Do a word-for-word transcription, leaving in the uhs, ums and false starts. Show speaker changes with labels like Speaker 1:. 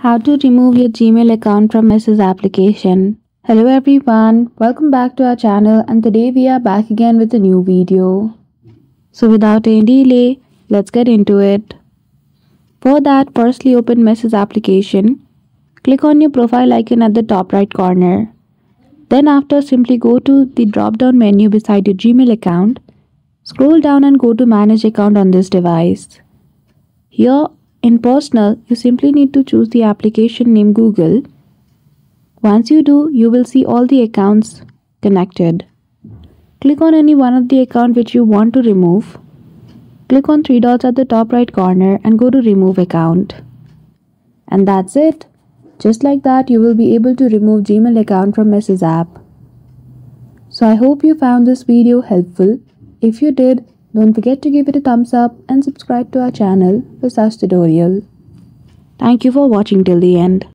Speaker 1: How to remove your Gmail account from Message application. Hello everyone, welcome back to our channel and today we are back again with a new video. So without any delay, let's get into it. For that, firstly open Message application. Click on your profile icon at the top right corner. Then after, simply go to the drop down menu beside your Gmail account. Scroll down and go to Manage Account on this device. Here in Personal, you simply need to choose the application name Google. Once you do, you will see all the accounts connected. Click on any one of the account which you want to remove. Click on three dots at the top right corner and go to Remove Account. And that's it. Just like that, you will be able to remove Gmail account from Message app. So I hope you found this video helpful. If you did, don't forget to give it a thumbs up and subscribe to our channel for such tutorial. Thank you for watching till the end.